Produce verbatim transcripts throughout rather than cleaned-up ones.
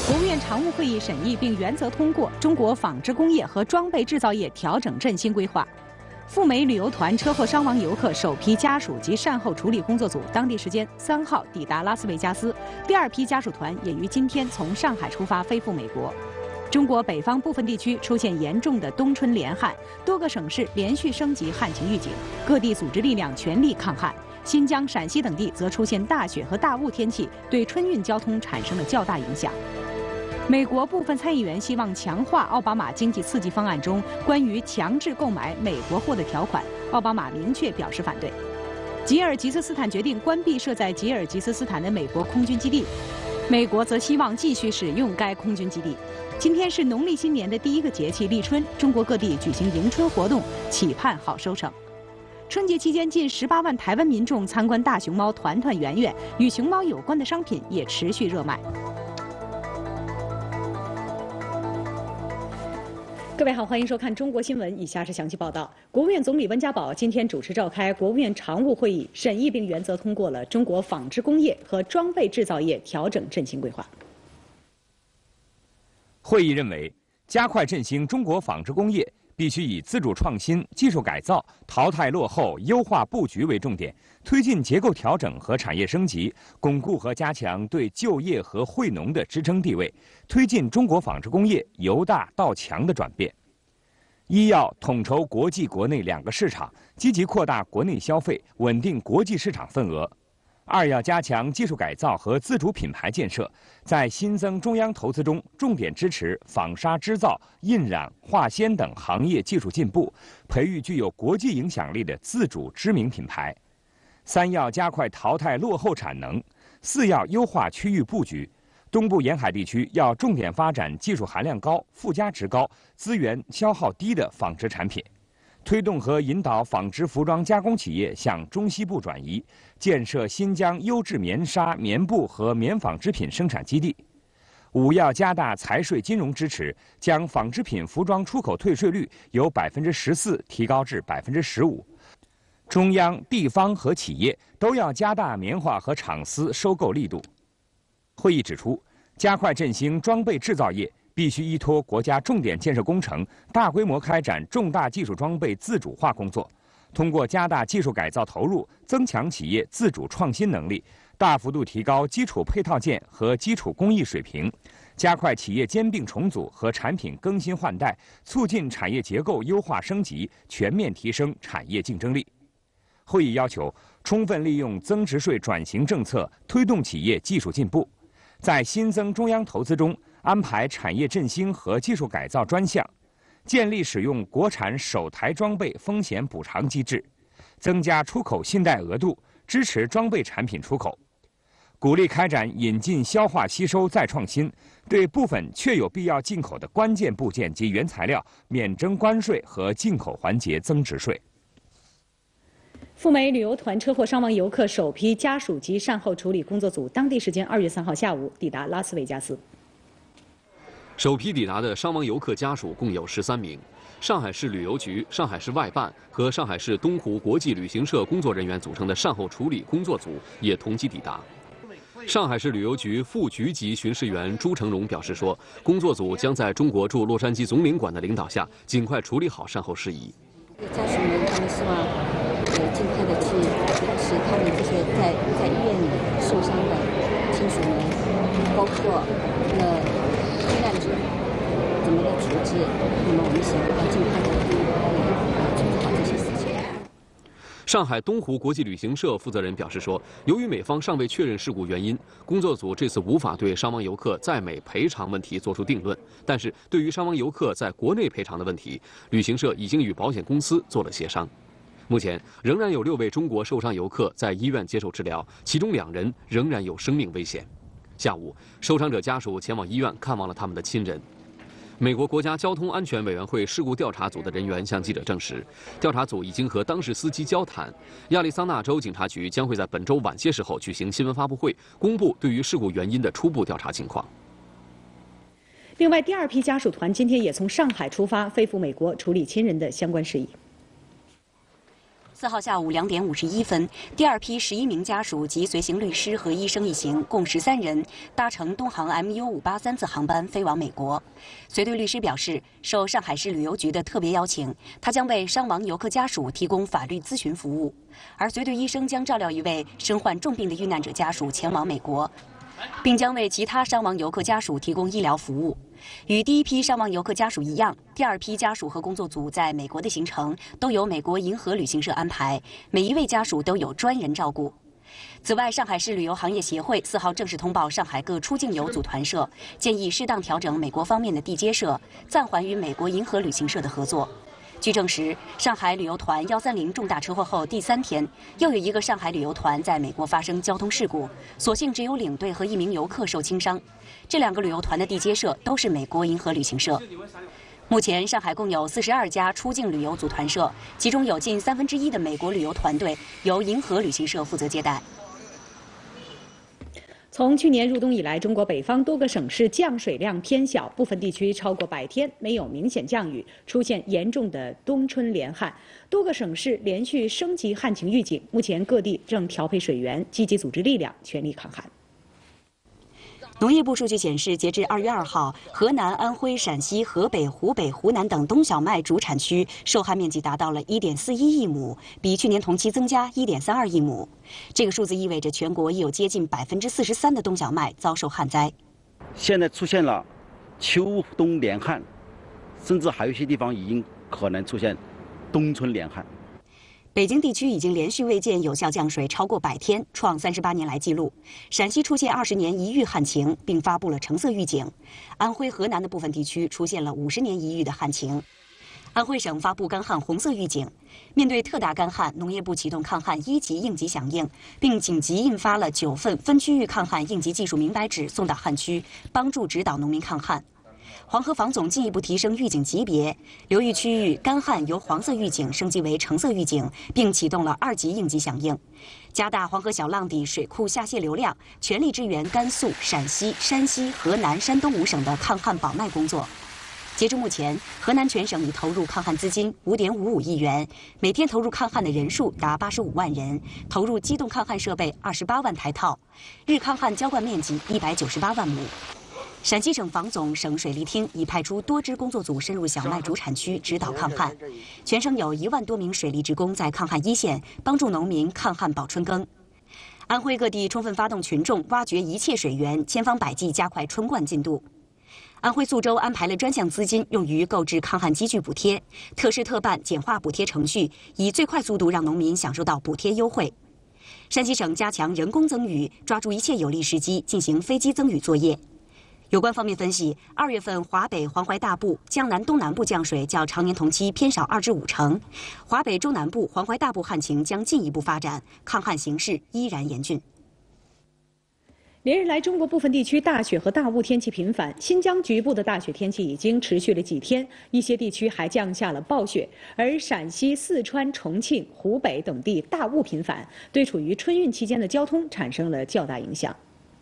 国务院常务会议审议并原则通过《中国纺织工业和装备制造业调整振兴规划》。赴美旅游团车祸伤亡游客首批家属及善后处理工作组当地时间三号抵达拉斯维加斯，第二批家属团也于今天从上海出发飞赴美国。中国北方部分地区出现严重的冬春连旱，多个省市连续升级旱情预警，各地组织力量全力抗旱。新疆、陕西等地则出现大雪和大雾天气，对春运交通产生了较大影响。美国部分参议员希望强化奥巴马经济刺激方案中关于强制购买美国货的条款，奥巴马明确表示反对。吉尔吉斯斯坦决定关闭设在吉尔吉斯斯坦的美国空军基地，美国则希望继续使用该空军基地。今天是农历新年的第一个节气立春，中国各地举行迎春活动，期盼好收成。春节期间，近十八万台湾民众参观大熊猫团团圆圆，与熊猫有关的商品也持续热卖。各位好，欢迎收看中国新闻，以下是详细报道。国务院总理温家宝今天主持召开国务院常务会议，审议并原则通过了《中国纺织工业和装备制造业调整振兴规划》。 会议认为，加快振兴中国纺织工业，必须以自主创新、技术改造、淘汰落后、优化布局为重点，推进结构调整和产业升级，巩固和加强对就业和惠农的支撑地位，推进中国纺织工业由大到强的转变。一要统筹国际国内两个市场，积极扩大国内消费，稳定国际市场份额。二要加强技术改造和自主品牌建设，在新增中央投资中重点支持纺纱织造、印染、化纤等行业技术进步，培育具有国际影响力的自主知名品牌。三要加快淘汰落后产能。四要优化区域布局。东部沿海地区要重点发展技术含量高、附加值高、资源消耗低的纺织产品。推动和引导纺织服装加工企业向中西部转移，建设新疆优质棉纱、棉布和棉纺织品生产基地。五要加大财税金融支持，将纺织品服装出口退税率由百分之十四提高至百分之十五。中央、地方和企业都要加大棉花和厂丝收购力度。会议指出，加快振兴装备制造业，必须依托国家重点建设工程，大规模开展重大技术装备自主化工作，通过加大技术改造投入，增强企业自主创新能力，大幅度提高基础配套件和基础工艺水平，加快企业兼并重组和产品更新换代，促进产业结构优化升级，全面提升产业竞争力。会议要求，充分利用增值税转型政策，推动企业技术进步，在新增中央投资中安排产业振兴和技术改造专项，建立使用国产首台装备风险补偿机制，增加出口信贷额度，支持装备产品出口，鼓励开展引进消化吸收再创新，对部分确有必要进口的关键部件及原材料免征关税和进口环节增值税。 赴美旅游团车祸伤亡游客首批家属及善后处理工作组当地时间二月三号下午抵达拉斯维加斯。 首批抵达的伤亡游客家属共有十三名，上海市旅游局、上海市外办和上海市东湖国际旅行社工作人员组成的善后处理工作组也同期抵达。上海市旅游局副局级巡视员朱成荣表示说，工作组将在中国驻洛杉矶总领馆的领导下，尽快处理好善后事宜。 家属们他们希望呃尽快的去使他们这些在在医院里受伤的亲属们，包括呃遇难者怎么的处置，那么我们希望要尽快的呃处理好这些事情。 上海东湖国际旅行社负责人表示说，由于美方尚未确认事故原因，工作组这次无法对伤亡游客在美赔偿问题作出定论。但是，对于伤亡游客在国内赔偿的问题，旅行社已经与保险公司做了协商。目前，仍然有六位中国受伤游客在医院接受治疗，其中两人仍然有生命危险。下午，受伤者家属前往医院看望了他们的亲人。美国国家交通安全委员会事故调查组的人员向记者证实，调查组已经和当事司机交谈。亚利桑那州警察局将会在本周晚些时候举行新闻发布会，公布对于事故原因的初步调查情况。 另外，第二批家属团今天也从上海出发，飞赴美国处理亲人的相关事宜。 四号下午两点五十一分，第二批十一名家属及随行律师和医生一行共十三人搭乘东航 M U 五八三次航班飞往美国。随队律师表示，受上海市旅游局的特别邀请，他将为伤亡游客家属提供法律咨询服务，而随队医生将照料一位身患重病的遇难者家属前往美国，并将为其他伤亡游客家属提供医疗服务。与第一批伤亡游客家属一样，第二批家属和工作组在美国的行程都由美国银河旅行社安排，每一位家属都有专人照顾。此外，上海市旅游行业协会四号正式通报上海各出境游组团社，建议适当调整美国方面的地接社，暂缓与美国银河旅行社的合作。据证实，上海旅游团幺三零重大车祸后第三天，又有一个上海旅游团在美国发生交通事故，所幸只有领队和一名游客受轻伤。这两个旅游团的地接社都是美国银河旅行社。目前，上海共有四十二家出境旅游组团社，其中有近三分之一的美国旅游团队由银河旅行社负责接待。 从去年入冬以来，中国北方多个省市降水量偏小，部分地区超过百天没有明显降雨，出现严重的冬春连旱。多个省市连续升级旱情预警，目前各地正调配水源，积极组织力量，全力抗旱。 农业部数据显示，截至二月二号，河南、安徽、陕西、河北、湖北、湖南等冬小麦主产区受旱面积达到了一点四一亿亩，比去年同期增加一点三二亿亩。这个数字意味着全国已有接近百分之四十三的冬小麦遭受旱灾。 现在出现了秋冬连旱，甚至还有一些地方已经可能出现冬春连旱。 北京地区已经连续未见有效降水超过百天，创三十八年来纪录。陕西出现二十年一遇旱情，并发布了橙色预警。安徽、河南的部分地区出现了五十年一遇的旱情。安徽省发布干旱红色预警。面对特大干旱，农业部启动抗旱一级应急响应，并紧急印发了九份分区域抗旱应急技术明白纸送到旱区，帮助指导农民抗旱。黄河防总进一步提升预警级别，流域区域干旱由黄色预警升级为橙色预警，并启动了二级应急响应，加大黄河小浪底水库下泄流量，全力支援甘肃、陕西、山西、河南、山东五省的抗旱保耐工作。截至目前，河南全省已投入抗旱资金五点五五亿元，每天投入抗旱的人数达八十五万人，投入机动抗旱设备二十八万台套，日抗旱浇灌面积一百九十八万亩。陕西省防总、省水利厅已派出多支工作组深入小麦主产区指导抗旱，全省有一万多名水利职工在抗旱一线，帮助农民抗旱保春耕。安徽各地充分发动群众挖掘一切水源，千方百计加快春灌进度。安徽宿州安排了专项资金用于购置抗旱机具补贴，特事特办，简化补贴程序，以最快速度让农民享受到补贴优惠。山西省加强人工增雨，抓住一切有利时机进行飞机增雨作业。有关方面分析，二月份华北、黄淮大部、江南东南部降水较常年同期偏少二至五成，华北中南部、黄淮大部旱情将进一步发展，抗旱形势依然严峻。 连日来，中国部分地区大雪和大雾天气频繁，新疆局部的大雪天气已经持续了几天，一些地区还降下了暴雪，而陕西、四川、重庆、湖北等地大雾频繁，对处于春运期间的交通产生了较大影响。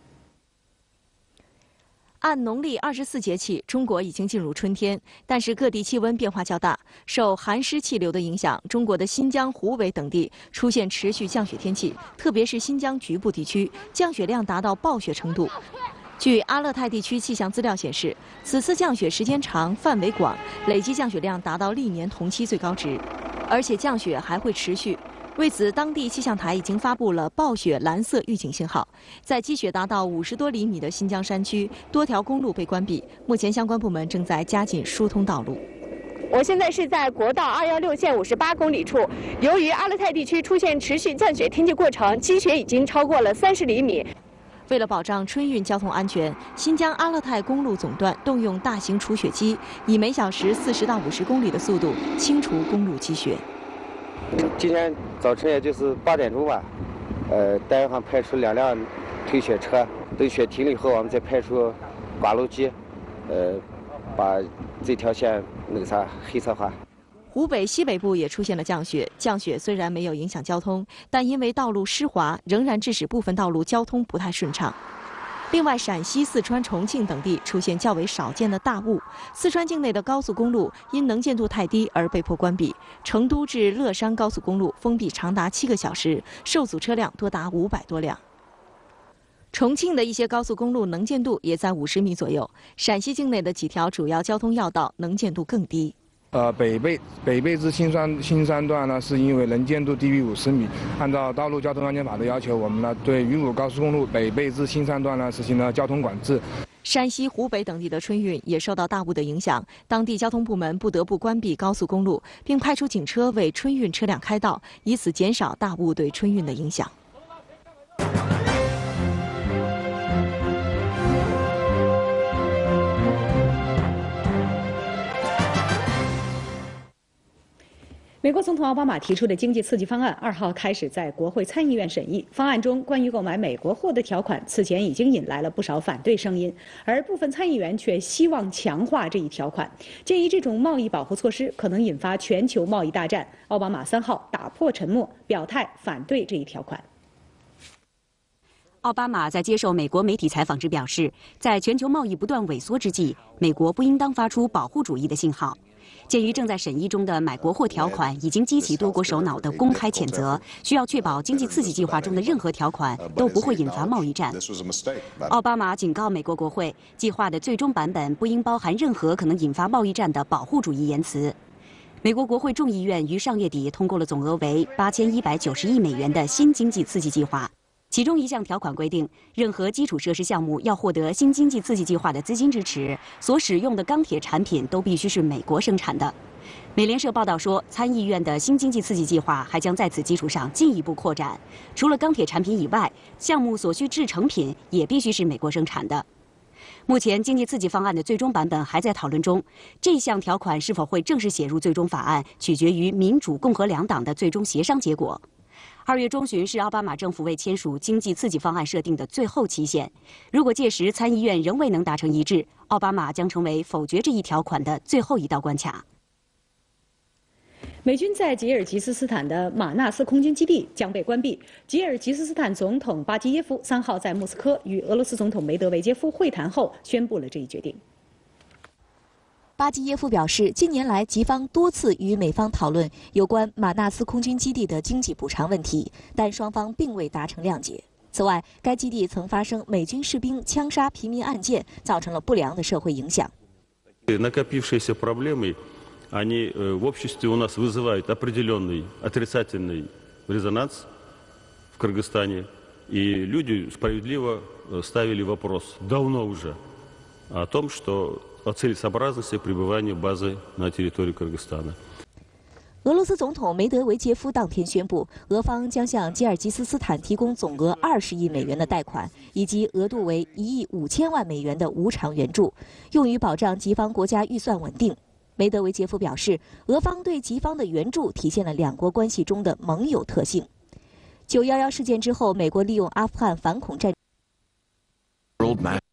按农历二十四节气，中国已经进入春天，但是各地气温变化较大，受寒湿气流的影响，中国的新疆、湖北等地出现持续降雪天气，特别是新疆局部地区，降雪量达到暴雪程度。据阿勒泰地区气象资料显示，此次降雪时间长、范围广，累计降雪量达到历年同期最高值，而且降雪还会持续。为此，当地气象台已经发布了暴雪蓝色预警信号。在积雪达到五十多厘米的新疆山区，多条公路被关闭，目前相关部门正在加紧疏通道路。 我现在是在国道二幺六线五十八公里处，由于阿勒泰地区出现持续降雪天气过程，积雪已经超过了三十厘米。 为了保障春运交通安全，新疆阿勒泰公路总段动用大型除雪机，以每小时四十到五十公里的速度清除公路积雪。 今天早晨也就是八点钟吧，呃，单位上派出两辆推雪车，等雪停了以后，我们再派出刮路机，呃，把这条线那个啥黑色化。 湖北西北部也出现了降雪，降雪虽然没有影响交通，但因为道路湿滑，仍然致使部分道路交通不太顺畅。 另外，陕西、四川、重庆等地出现较为少见的大雾。四川境内的高速公路因能见度太低而被迫关闭。成都至乐山高速公路封闭长达七个小时，受阻车辆多达五百多辆。重庆的一些高速公路能见度也在五十米左右。陕西境内的几条主要交通要道能见度更低。 呃，北碚北碚至新山新山段呢，是因为能见度低于五十米。按照《道路交通安全法》的要求，我们呢对云武高速公路北碚至新山段呢实行了交通管制。 山西、湖北等地的春运也受到大雾的影响，当地交通部门不得不关闭高速公路，并派出警车为春运车辆开道，以此减少大雾对春运的影响。 美国总统奥巴马提出的经济刺激方案二号开始在国会参议院审议。方案中关于购买美国货的条款，此前已经引来了不少反对声音，而部分参议员却希望强化这一条款，建议这种贸易保护措施可能引发全球贸易大战。奥巴马三号打破沉默，表态反对这一条款。 奥巴马在接受美国媒体采访时表示，在全球贸易不断萎缩之际，美国不应当发出保护主义的信号。鉴于正在审议中的买国货条款已经激起多国首脑的公开谴责，需要确保经济刺激计划中的任何条款都不会引发贸易战。奥巴马警告美国国会，计划的最终版本不应包含任何可能引发贸易战的保护主义言辞。 美国国会众议院于上月底通过了总额为八千一百九十亿美元的新经济刺激计划。 其中一项条款规定，任何基础设施项目要获得新经济刺激计划的资金支持，所使用的钢铁产品都必须是美国生产的。美联社报道说，参议院的新经济刺激计划还将在此基础上进一步扩展，除了钢铁产品以外，项目所需制成品也必须是美国生产的。目前，经济刺激方案的最终版本还在讨论中，这项条款是否会正式写入最终法案，取决于民主、共和两党的最终协商结果。 二月中旬是奥巴马政府为签署经济刺激方案设定的最后期限。如果届时参议院仍未能达成一致，奥巴马将成为否决这一条款的最后一道关卡。 美军在吉尔吉斯斯坦的马纳斯空军基地将被关闭。吉尔吉斯斯坦总统巴基耶夫三号在莫斯科与俄罗斯总统梅德韦杰夫会谈后宣布了这一决定。 巴基耶夫表示，近年来吉方多次与美方讨论有关马纳斯空军基地的经济补偿问题，但双方并未达成谅解。此外，该基地曾发生美军士兵枪杀平民案件，造成了不良的社会影响。 Накопившиеся проблемы, они в обществе у нас вызывают определенный отрицательный резонанс в Кыргызстане, и люди справедливо ставили вопрос давно уже о том, что о целесообразности пребывания базы на территории Кыргызстана. 俄罗斯总统梅德韦杰夫当天宣布，俄方将向吉尔吉斯斯坦提供总额二十亿美元的贷款，以及额度为一亿五千万美元的无偿援助，用于保障吉方国家预算稳定。梅德韦杰夫表示，俄方对吉方的援助体现了两国关系中的盟友特性。九一一事件之后，美国利用阿富汗反恐战。